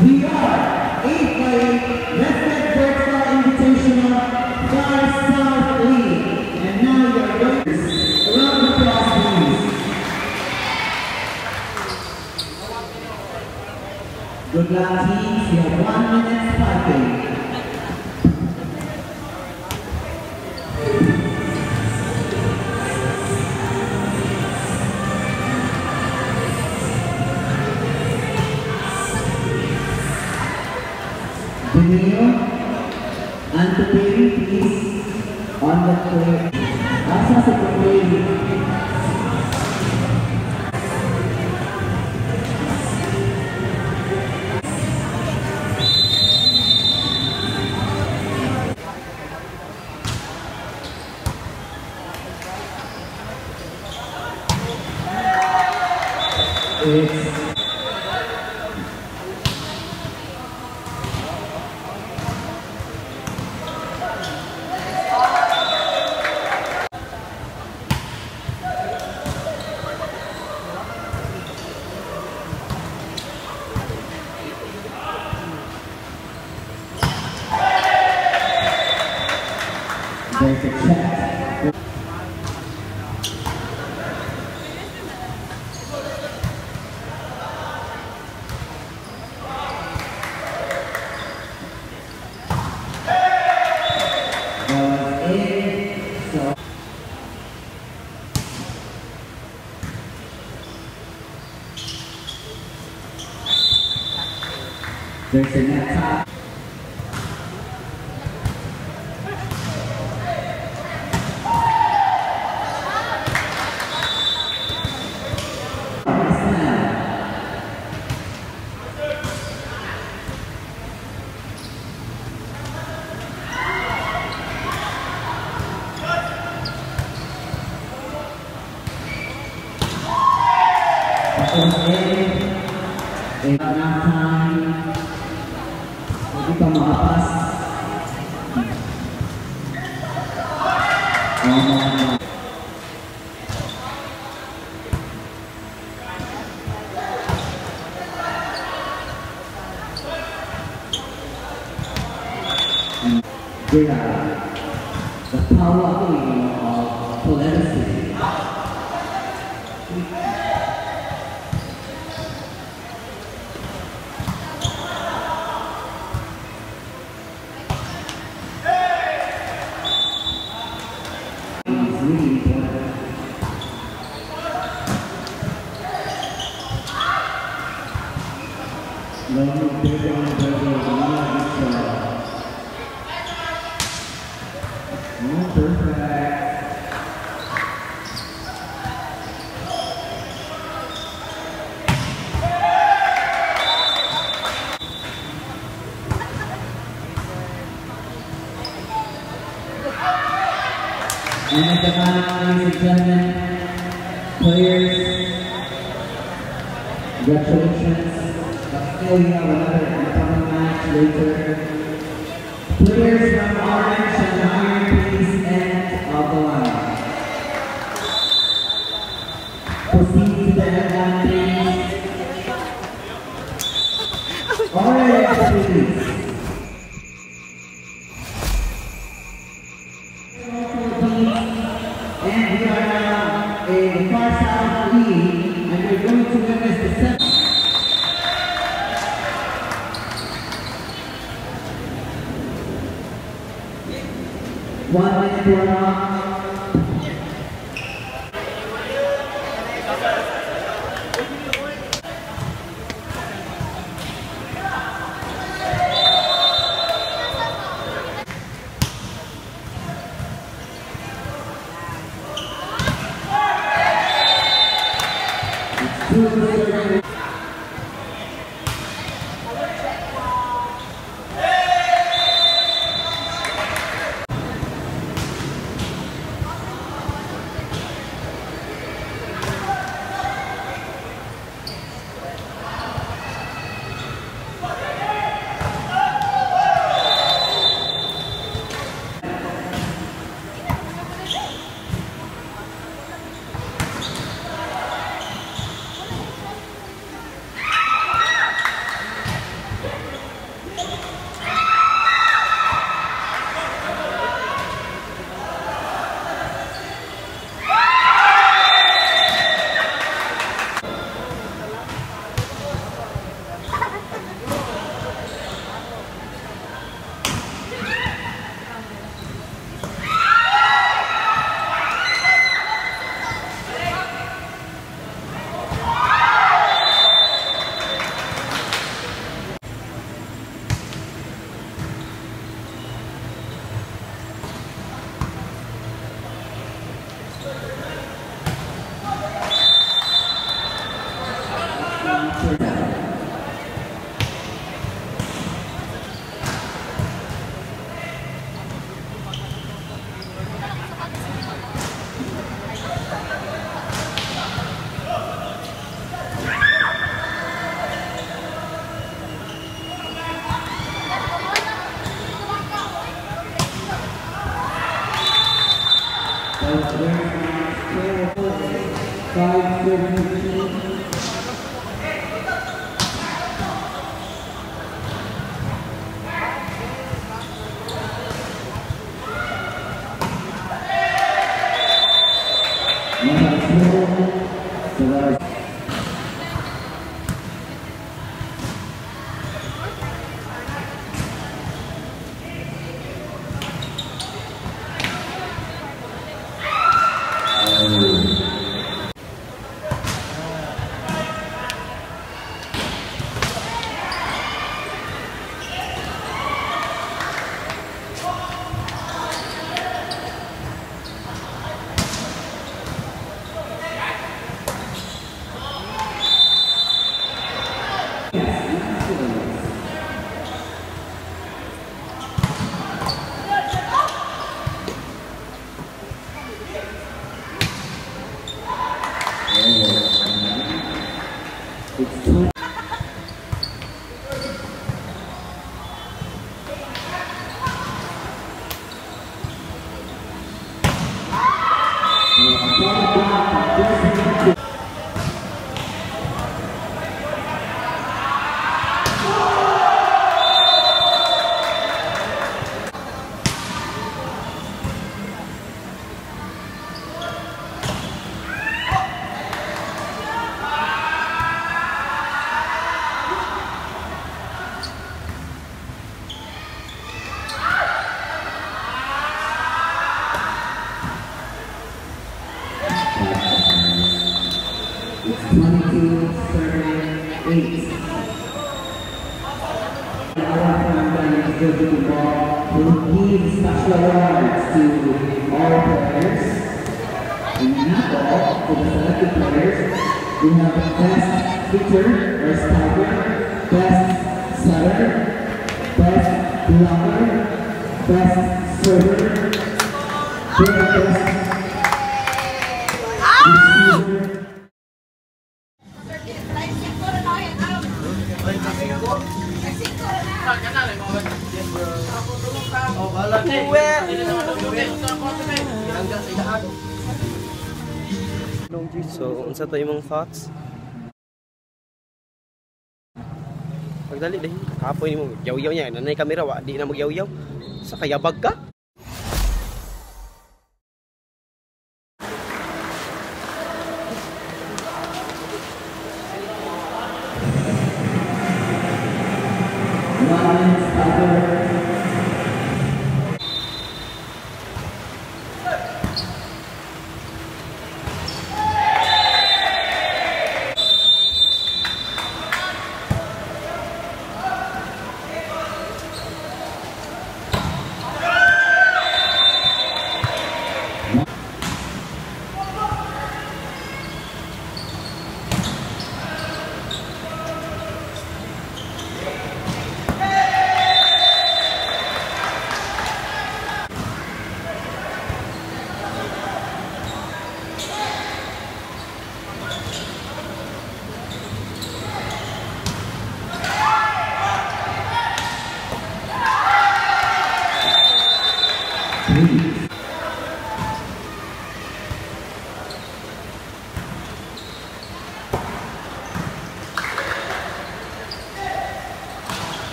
We are 8x8 Respect Breakstar Invitational Fly South League. And now your winners. A round of applause, please. Good luck, teams. You have 1 minute fighting. Benio and the baby, please, on the plate. Asa sa baby. There's a check. There's a net top. Enough time. Hindi pa makapas. The power of polarity. And at the bottom, ladies and gentlemen, players, congratulations. Still, we have another upcoming match later. Players from orange and iron, please end of the line. Proceed to the headline, please. Orange, please. And we are now in the far south league, and we're going to witness the seventh. One minute run-up. number 15. We'll give special awards to all players. In netball, for the selected players, we have best pitcher or striker, best setter, best blocker, best server, best receiver. So, unsa to imong thoughts? Pagdali dahil kapoy nimo yaw-yaw niya, nanay kamera wa di na magyaw-yaw. Sa kayabag ka?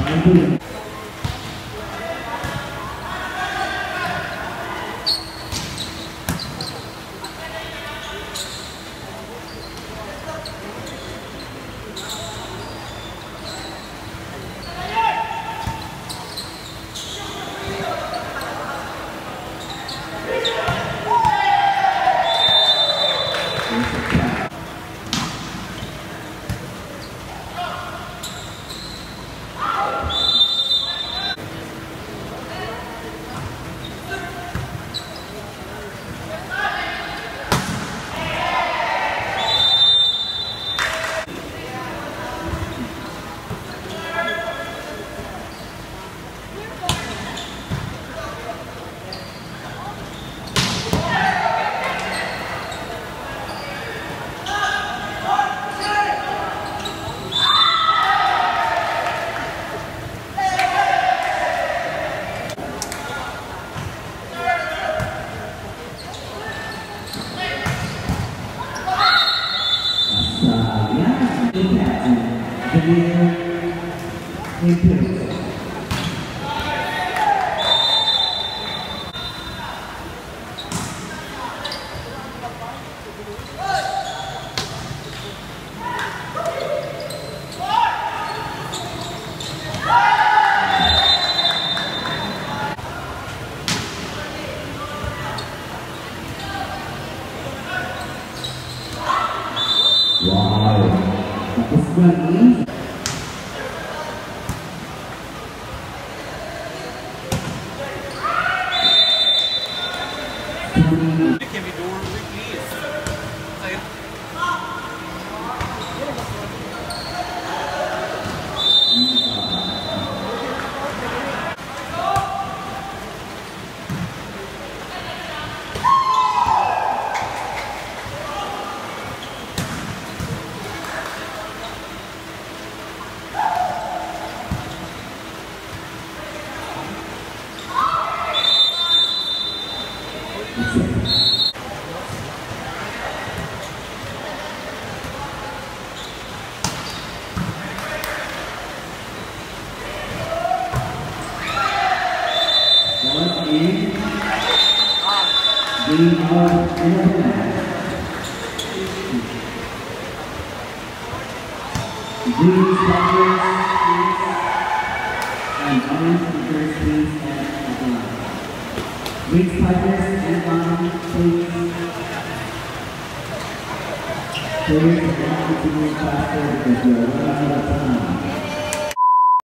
Wow, tapos ba ni? Can we do it, please? Green Tigers, and orange Tigers, please, and Green Tigers and orange, please. Players are not continuing faster because we are running out of time.